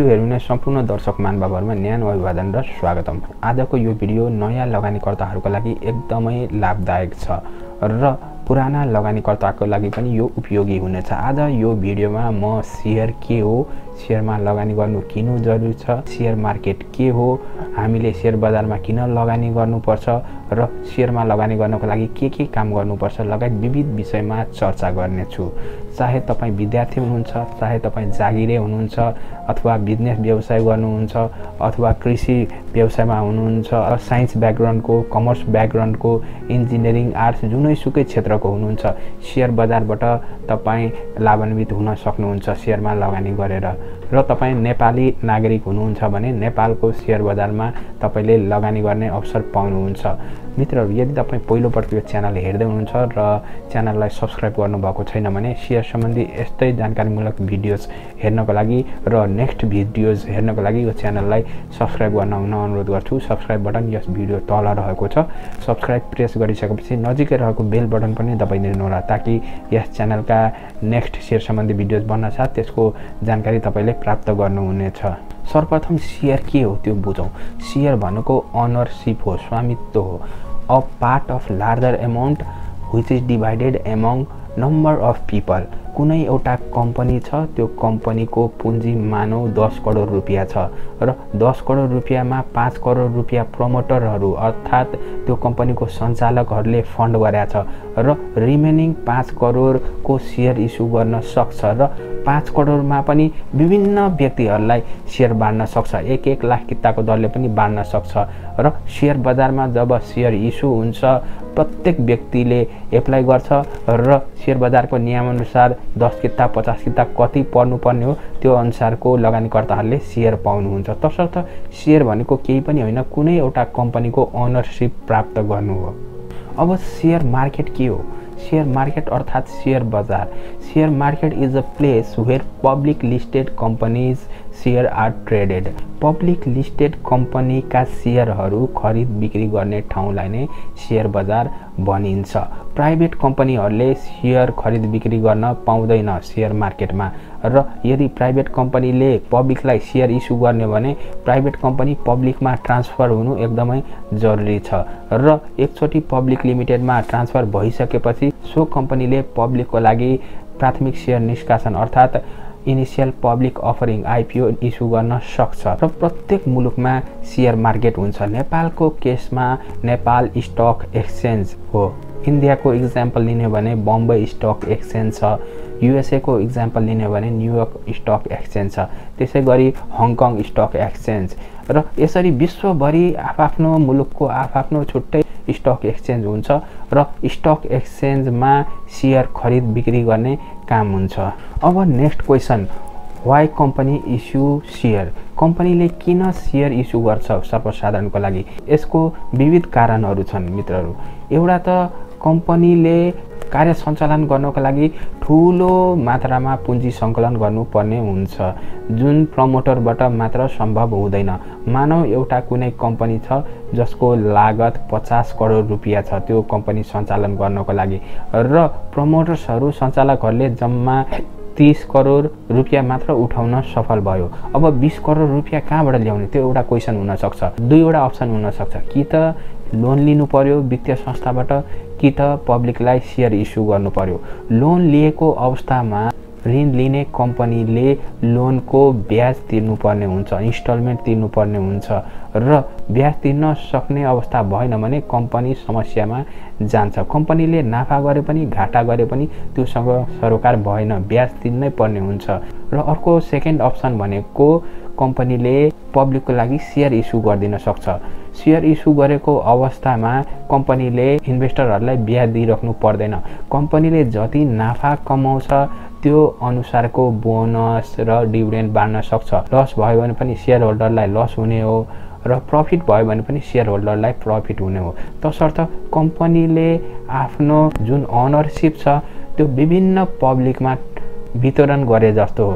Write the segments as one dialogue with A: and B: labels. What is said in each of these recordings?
A: Video हेर्ने सम्पूर्ण दर्शक महानुभावहरुमा न्यानो अभिवादन र स्वागतम। आजको यो भिडियो नयाँ लगानीकर्ताहरुको लागि एकदमै लाभदायक छ र पुराना लगानीकर्ताको लागि पनि यो उपयोगी हुनेछ। आज यो भिडियोमा म शेयर के हो, शेयरमा लगानी गर्नु किन जरुरी छ, शेयर मार्केट के हो, हामीले शेयर बजारमा किन लगानी गर्नुपर्छ र शेयरमा लगानी गर्नको लागि के काम गर्नुपर्छ लगायत विविध विषयमा चर्चा गर्नेछु। चाहे तपाई विद्यार्थी हुनुहुन्छ, चाहे तपाई जागिरे हुनुहुन्छ, अथवा बिजनेस व्यवसाय गर्नुहुन्छ, अथवा कृषि व्यवसायमा हुनुहुन्छ, साइन्स ब्याकग्राउन्डको, कमर्स ब्याकग्राउन्डको, इन्जिनियरिङ, आर्ट्स जुनैसुकै क्षेत्रको हुनुहुन्छ, शेयर बजारबाट तपाई लाभान्वित हुन सक्नुहुन्छ शेयरमा लगानी गरेर। र तपाई नेपाली नागरिक हुनुहुन्छ भने नेपालको शेयर बजारमा तपाईले लगानी गर्ने अवसर पाउनुहुन्छ। मित्रहरु, यदि तपाई पहिलोपटक यो च्यानल हेर्दै हुनुहुन्छ र च्यानललाई सब्स्क्राइब गर्नुभएको छैन भने शेयर सम्बन्धी यस्तै जानकारीमूलक भिडियोज हेर्नको लागि र नेक्स्ट भिडियोज हेर्नको लागि यो च्यानललाई सब्स्क्राइब गर्न अनुरोध गर्छु। सब्स्क्राइब बटन यस भिडियो तल रहेको छ। सब्स्क्राइब प्रेस गरिसकेपछि नजिकै रहेको बेल बटन पनि दबाइदिनु होला ताकि यस च्यानलका नेक्स्ट शेयर सम्बन्धी भिडियोज बन्न साथ त्यसको जानकारी तपाईले प्राप्त गर्नुहुनेछ। सर्वप्रथम शेयर के हो त्यो बुझौं। शेयर भनेको ओनरशिप हो, स्वामित्व हो। A part of larger amount which is divided among number of people. कुनै एउटा कम्पनी छ, त्यो कम्पनीको पुँजी मानौ 10 करोड रुपैयाँ छ र 10 करोड रुपैयाँमा 5 करोड रुपैयाँ प्रमोटरहरू अर्थात् त्यो कम्पनीको सञ्चालकहरूले फन्ड गरेका छ र रिमेनिङ 5 करोडको शेयर इस्यु गर्न सक्छ र 5 करोडमा पनि विभिन्न व्यक्तिहरूलाई शेयर बाँड्न सक्छ। 1-1 लाख किताको दरले पनि बाँड्न सक्छ र शेयर बजारमा जब शेयर इस्यु हुन्छ प्रत्येक व्यक्तिले एप्लाई गर्छ र शेयर बजारको नियमअनुसार 10 किता 50 किता कति पर्नुपर्ने हो त्यो अनुसारको लगानीकर्ताहरूले शेयर पाउनुहुन्छ। तसर्थ शेयर भनेको केही पनि होइन, कुनै एउटा कम्पनीको ओनरशिप प्राप्त गर्नु हो। अब शेयर मार्केट के हो? शेयर मार्केट अर्थात् शेयर बजार। Share market is a place where public listed companies share are traded. Public listed कम्पनीका शेयरहरू खरिद बिक्री गर्ने ठाउँलाई नै शेयर बजार भनिन्छ। प्राइभेट कम्पनीहरूले शेयर खरिद बिक्री गर्न पाउँदैन शेयर मार्केटमा र यदि प्राइभेट कम्पनीले पब्लिकलाई शेयर इस्यु गर्ने भने प्राइभेट कम्पनी पब्लिकमा ट्रान्सफर हुनु एकदमै जरुरी छ र एकचोटि पब्लिक लिमिटेडमा ट्रान्सफर भइसकेपछि सो कम्पनीले पब्लिकको लागि प्राथमिक शेयर निष्कासन अर्थात् initial public offering IPO issue गर्न सक्छ र प्रत्येक मुलुकमा शेयर मार्केट हुन्छ। नेपालको केसमा नेपाल स्टक एक्सचेन्ज हो। इन्डियाको इक्जाम्पल लिने भने बम्बई स्टक एक्सचेन्ज छ। युएसए को इक्जाम्पल लिने भने न्युयोर्क स्टक एक्सचेन्ज छ। त्यसै गरी हङकङ स्टक एक्सचेन्ज र यसरी विश्वभरि आफ्नो मुलुकको आफ्नो छुट्टै स्टक एक्सचेन्ज हुन्छ र स्टक एक्सचेन्जमा शेयर खरिद बिक्री गर्ने काम हुन्छ। अब next question, why company issue share? कम्पनीले किन शेयर इस्यु गर्छ सर्वसाधारणको लागि? यसको विविध कारणहरू छन् मित्रहरू। एउटा त कम्पनीले कार्य सञ्चालन गर्नको लागि ठूलो मात्रामा पुँजी सङ्कलन गर्नुपर्ने हुन्छ जुन प्रमोटरबाट मात्र सम्भव हुँदैन। मानौ एउटा कुनै कम्पनी छ जसको लागत 50 करोड रुपैयाँ छ त्यो कम्पनी सञ्चालन गर्नको लागि र प्रमोटर्सहरू सञ्चालकहरूले जम्मा 30 करोड रुपैयाँ मात्र उठाउन सफल भयो। अब 20 करोड रुपैयाँ कहाँबाट ल्याउने? त्यो एउटा क्वेसन हुन सक्छ। दुईवटा अप्सन हुन सक्छ, कि त लोन लिनु पर्यो वित्तीय संस्थाबाट कि त पब्लिकलाई शेयर इस्यु गर्नु पर्यो। लोन लिएको अवस्थामा ऋण लिने कम्पनीले लोनको ब्याज तिर्नुपर्ने हुन्छ, इन्स्टलमेन्ट तिर्नुपर्ने हुन्छ र ब्याज तिर्न सक्ने अवस्था भएन भने कम्पनी समस्यामा जान्छ। कम्पनीले नाफा गरे पनि घाटा गरे पनि त्योसँग सरोकार भएन, ब्याज तिर्नै पर्ने हुन्छ। र अर्को सेकेन्ड अप्सन भनेको कम्पनीले पब्लिकको लागि शेयर इस्यु गरिदिन सक्छ। शेयर इस्यु गरेको अवस्थामा कम्पनीले इन्भेस्टरहरूलाई ब्याज दिइराख्नु पर्दैन। कम्पनीले जति नाफा कमाउँछ त्यो अनुसारको बोनस र डिभिडेन्ड बाँड्न सक्छ। लस भयो भने पनि शेयर होल्डरलाई लस हुने हो र प्रफिट भयो भने पनि शेयर होल्डरलाई प्रफिट हुने हो। तसर्थ कम्पनीले आफ्नो जुन ओनरशिप छ त्यो विभिन्न पब्लिकमा वितरण गरे जस्तो हो।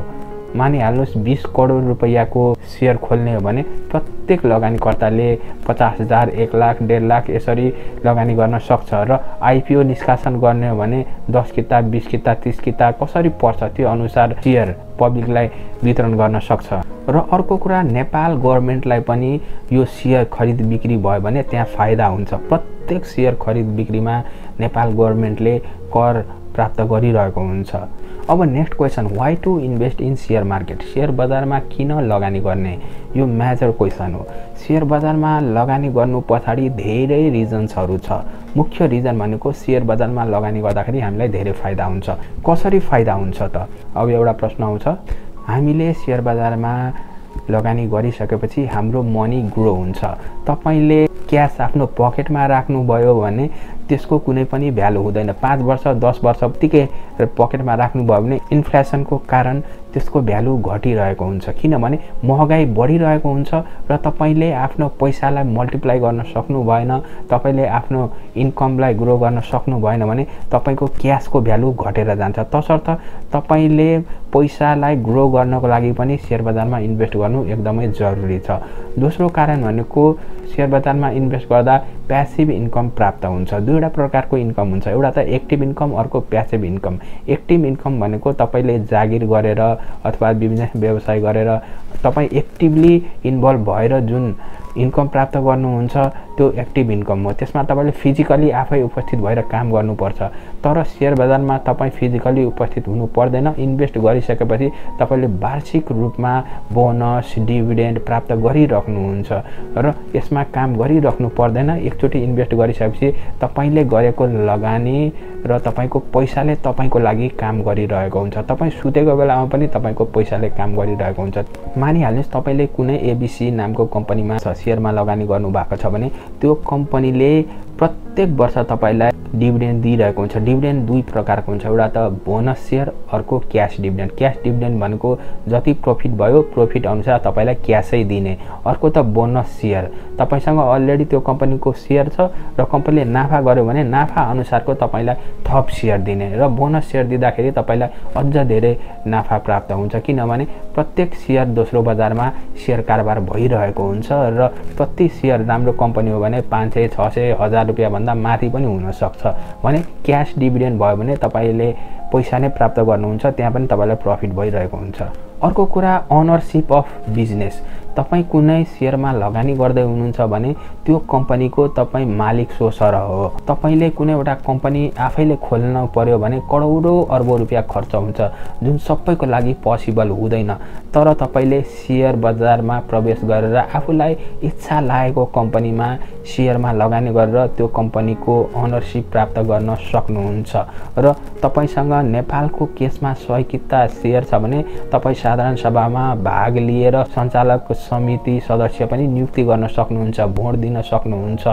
A: मानिहाल्नुहोस् 20 करोड रुपैयाँको सेयर खोल्ने हो भने प्रत्येक लगानीकर्ताले 50,000 1 लाख 1.5 लाख यसरी लगानी गर्न सक्छ र आइपिओ निष्कासन गर्ने हो भने 10 किता 20 किता 30 किता कसरी पर्छ त्यो अनुसार सेयर पब्लिकलाई वितरण गर्न सक्छ। र अर्को कुरा नेपाल गभर्नमेन्टलाई पनि यो सेयर खरिद बिक्री भयो भने त्यहाँ फाइदा हुन्छ। प्रत्येक सेयर खरिद बिक्रीमा नेपाल गभर्नमेन्टले कर प्राप्त गरिरहेको हुन्छ। अब next question, why to invest in share market? Share बजारमा किन लगानी गर्ने? यो मेजर क्वेसन हो। सेयर बजारमा लगानी गर्नु पछाडि धेरै रिजन्सहरू छ। मुख्य रिजन भनेको सेयर बजारमा लगानी गर्दाखेरि हामीलाई धेरै फाइदा हुन्छ। कसरी फाइदा हुन्छ त? अब एउटा प्रश्न आउँछ, हामीले सेयर बजारमा लगानी गरिसकेपछि हाम्रो मनी ग्रो हुन्छ। तपाईले क्यास आफ्नो पकेटमा राख्नुभयो भने त्यसको कुनै पनि भ्यालु हुँदैन। 5 वर्ष 10 वर्ष उत्तिकै पकेटमा राख्नुभयो भने इन्फ्लेसनको कारण त्यसको भ्यालु घटिरहेको हुन्छ, किनभने महँगाई बढिरहेको हुन्छ र तपाईले आफ्नो पैसालाई मल्टिप्लाई गर्न सक्नु भएन, तपाईले आफ्नो इन्कमलाई ग्रो गर्न सक्नु भएन भने तपाईको क्यासको भ्यालु घटेर जान्छ। तसर्थ तपाईले पैसालाई ग्रो गर्नको लागि पनि सेयर बजारमा इन्भेस्ट गर्नु एकदमै जरुरी छ। दोस्रो कारण भनेको सेयर बजारमा इन्भेस्ट गर्दा प्यासिभ इन्कम प्राप्त हुन्छ। दुईवटा प्रकारको इन्कम हुन्छ, एउटा त एक्टिभ इन्कम, अर्को प्यासिभ इन्कम। एक्टिभ इन्कम भनेको तपाईले जागिर गरेर अथवा बिजनेस व्यवसाय गरेर तपाई एक्टिभली इन्भल्भ भएर जुन इन्कम प्राप्त गर्नुहुन्छ त्यो एक्टिभ इन्कम हो। त्यसमा तपाईले फिजिकली आफै उपस्थित भएर काम गर्नुपर्छ। तर सेयर बजारमा तपाई फिजिकली उपस्थित हुनु पर्दैन। इन्भेस्ट गरिसकेपछि तपाईले वार्षिक रूपमा बोनस डिभिडेन्ड प्राप्त गरिराख्नुहुन्छ र यसमा काम गरिराख्नु पर्दैन। एकचोटि इन्भेस्ट गरिसकेपछि तपाईले गरेको लगानी र तपाईको पैसाले तपाईको लागि काम गरिरहेको हुन्छ। तपाई सुतेको बेलामा पनि तपाईको पैसाले काम गरिरहेको हुन्छ। मानिहाल्नुस् तपाईले कुनै एबीसी नामको कम्पनीमा सेयरमा लगानी गर्नु भएको छ भने त्यो कम्पनीले प्रत्येक वर्ष तपाईलाई डिभिडेन्ड दिइरहेको हुन्छ। डिभिडेन्ड दुई प्रकारको हुन्छ, एउटा त बोनस सेयर, अर्को क्याश डिभिडेन्ड। क्याश डिभिडेन्ड भनेको जति प्रॉफिट भयो प्रॉफिट अनुसार तपाईलाई क्याशै दिने। अर्को त बोनस सेयर, तपाईसँग अलरेडी त्यो कम्पनीको सेयर छ र कम्पनीले नाफा गर्यो भने नाफा अनुसारको तपाईलाई थप सेयर दिने र बोनस सेयर दिँदाखेरि तपाईलाई अझ धेरै नाफा प्राप्त हुन्छ, किनभने प्रत्येक सेयर दोस्रो बजारमा सेयर कारोबार भइरहेको हुन्छ र प्रति सेयर राम्रो कम्पनी हो भने 500 600 1000 रुपैयाँ भन्दा माथि पनि हुन सक्छ भने क्याश डिभिडेन्ड भयो भने तपाईले पैसा नै प्राप्त गर्नुहुन्छ, त्यहाँ पनि तपाईलाई प्रॉफिट भइरहेको हुन्छ। अर्को कुरा ओनरशिप अफ बिजनेस। तपाई कुनै सेयरमा लगानी गर्दै हुनुहुन्छ भने त्यो कम्पनीको तपाई मालिक सोसर हो। तपाईले कुनै एउटा कम्पनी आफैले खोल्न पर्यो भने करोडौं अर्बौं रुपैयाँ खर्च हुन्छ, जुन सबैको लागि पोसिबल हुँदैन। तर तपाईले सेयर बजारमा प्रवेश गरेर आफूलाई इच्छा लागेको कम्पनीमा सेयरमा लगानी गरेर त्यो कम्पनीको ओनरशिप प्राप्त गर्न सक्नुहुन्छ र तपाईसँग नेपालको केसमा 100 किता सेयर छ भने तपाई साधारण सभामा भाग लिएर सञ्चालक समिति सदस्य पनि नियुक्ति गर्न सक्नुहुन्छ, भोट दिन सक्नुहुन्छ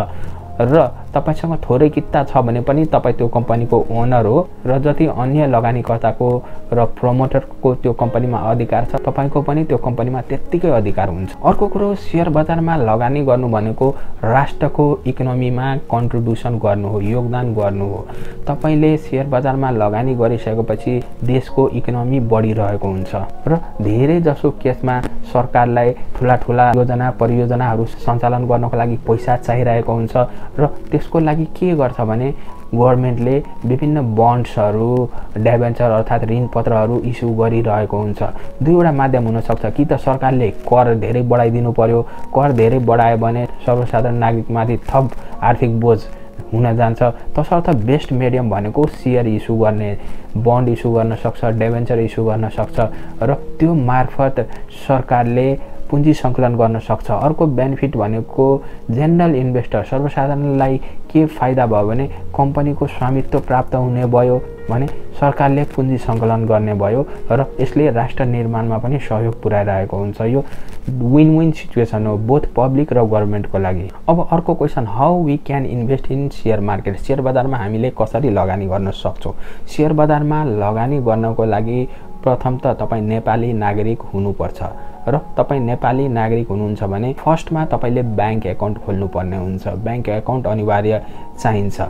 A: र तपाईसँग थोरै किता छ भने पनि तपाई त्यो कम्पनीको ओनर हो र जति अन्य लगानीकर्ताको र प्रमोटरको त्यो कम्पनीमा अधिकार छ तपाईको पनि त्यो कम्पनीमा त्यत्तिकै अधिकार हुन्छ। अर्को कुरो, सेयर बजारमा लगानी गर्नु भनेको राष्ट्रको इकोनोमीमा कन्ट्रिब्युसन गर्नु हो, योगदान गर्नु हो। तपाईले सेयर बजारमा लगानी गरिसकेपछि देशको इकोनोमी बढिरहेको हुन्छ र धेरै जसो केसमा सरकारलाई ठूला योजना परियोजनाहरू सञ्चालन गर्नको लागि पैसा चाहिरहेको हुन्छ र त्यसको लागि के गर्छ भने गभर्नमेन्टले विभिन्न बन्ड्सहरू डिबेन्चर अर्थात् ऋण पत्रहरू इस्यु गरिरहेको हुन्छ। दुईवटा माध्यम हुन सक्छ, कि त सरकारले कर धेरै बढाइदिनु पर्यो, कर धेरै बढायो भने सर्वसाधारण नागरिकमाथि थप आर्थिक बोझ हुन जान्छ। तसर्थ बेस्ट मिडियम भनेको सेयर इस्यु गर्ने, बन्ड इस्यु गर्न सक्छ, डिबेन्चर इस्यु गर्न सक्छ र त्यो मार्फत सरकारले पुँजी सङ्कलन गर्न सक्छ। अर्को बेनिफिट भनेको जेनरल इन्भेस्टर सर्वसाधारणलाई के फाइदा भयो भने कम्पनीको स्वामित्व प्राप्त हुने भयो भने सरकारले पुँजी सङ्कलन गर्ने भयो र यसले राष्ट्र निर्माणमा पनि सहयोग पुर्याइरहेको हुन्छ। यो विन विन सिचुएसन हो बोथ पब्लिक र गभर्नमेन्टको लागि। अब अर्को question, how we can invest in share market? Share बजारमा हामीले कसरी लगानी गर्न सक्छौँ? सेयर बजारमा लगानी गर्नको लागि प्रथम त तपाई नेपाली नागरिक हुनुपर्छ र तपाई नेपाली नागरिक हुनुहुन्छ भने फर्स्टमा तपाईले बैंक एकाउन्ट खोल्नुपर्ने हुन्छ। बैंक एकाउन्ट अनिवार्य चाहिन्छ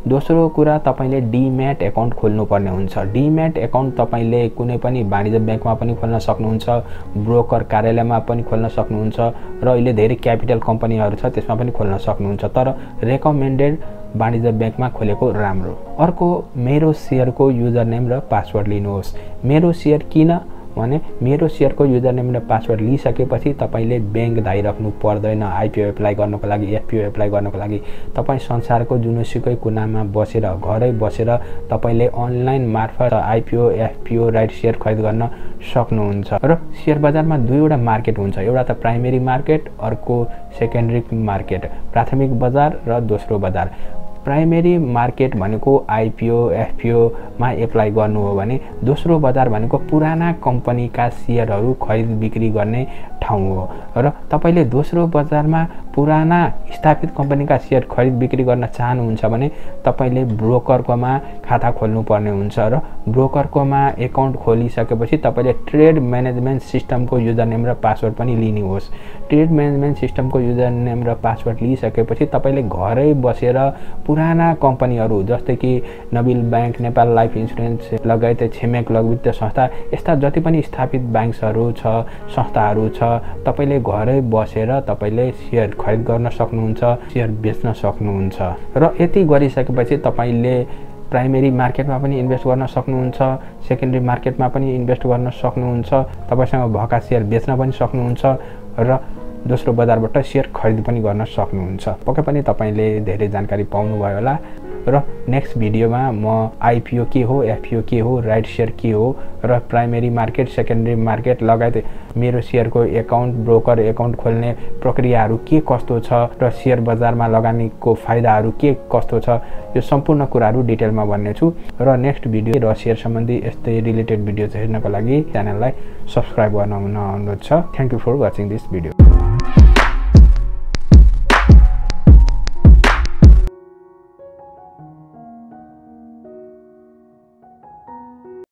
A: दोस्रो कुरा तपाईले डीम्याट एकाउन्ट खोल्नुपर्ने हुन्छ। डीम्याट एकाउन्ट तपाईले कुनै पनि वाणिज्य बैंकमा पनि खोल्न सक्नुहुन्छ, ब्रोकर कार्यालयमा पनि खोल्न सक्नुहुन्छ र अहिले धेरै क्यापिटल कम्पनीहरु छ त्यसमा पनि खोल्न सक्नुहुन्छ, तर रेकमेन्डेड वाणिज्य बैंकमा खोलेको राम्रो। अर्को मेरो शेयरको युजर नेम र पासवर्ड लिनुहोस्। मेरो शेयर किन भने मेरो शेयरको युजर नेम र पासवर्ड लिइसकेपछि तपाईले बैंक धाइराख्नु पर्दैन। आईपीओ एप्लाई गर्नको लागि, एफपीओ एप्लाई गर्नको लागि तपाई संसारको जुनसुकै कुनामा बसेर घरै बसेर तपाईले अनलाइन मार्फत आईपीओ एफपीओ राइट शेयर खरिद गर्न सक्नुहुन्छ। र शेयर बजारमा दुईवटा मार्केट हुन्छ, एउटा त प्राइमेरी मार्केट, अर्को सेकेन्डरी मार्केट, प्राथमिक बजार र दोस्रो बजार। प्राइमेरी मार्केट भनेको आईपीओ एफपीओ मा एप्लाई गर्नु हो भने दोस्रो बजार भनेको पुराना कम्पनीका शेयरहरू खरिद बिक्री गर्ने ठाउँ हो र तपाईले दोस्रो बजारमा पुराना स्थापित कम्पनीका शेयर खरिद बिक्री गर्न चाहनुहुन्छ भने तपाईले ब्रोकरकोमा खाता खोल्नु पर्ने हुन्छ र ब्रोकरकोमा एकाउन्ट खोलिसकेपछि तपाईले ट्रेड म्यानेजमेन्ट सिस्टमको युजर नेम र पासवर्ड पनि लिनुहोस्। ट्रेड म्यानेजमेन्ट सिस्टमको युजर नेम र पासवर्ड लिइसकेपछि तपाईले घरै बसेर पुराना कम्पनीहरु जस्तै कि Nabil bank, Nepal life insurance लगायत छिमेक लघु वित्त संस्था यस्ता जति पनि स्थापित बैंकहरु छ, संस्थाहरु छ, तपाईले घरै बसेर तपाईले शेयर खरिद गर्न सक्नुहुन्छ, शेयर बेच्न सक्नुहुन्छ र यति गरिसकेपछि तपाईले प्राइमेरी मार्केटमा पनि इन्भेस्ट गर्न सक्नुहुन्छ, सेकेन्डरी मार्केटमा पनि इन्भेस्ट गर्न सक्नुहुन्छ, तपाईसँग भएका शेयर बेच्न पनि सक्नुहुन्छ र दोस्रो बजारबाट शेयर खरिद पनि गर्न सक्नुहुन्छ। पक्कै पनि तपाईले धेरै जानकारी पाउनु भयो होला र नेक्स्ट भिडियोमा म आईपीओ के हो, एफपीओ के हो, राइट शेयर के हो र प्राइमेरी मार्केट, सेकेन्डरी मार्केट लगायत मेरो शेयरको एकाउन्ट, ब्रोकर एकाउन्ट खोल्ने प्रक्रियाहरू के कस्तो छ र शेयर बजारमा लगानीको फाइदाहरू के कस्तो छ यो सम्पूर्ण कुराहरू डिटेलमा भन्नेछु र नेक्स्ट भिडियो र शेयर सम्बन्धी यस्तै रिलेटेड भिडियोज हेर्नको लागि च्यानललाई सब्स्क्राइब गर्न अनुरोध छ। Thank you for watching this video.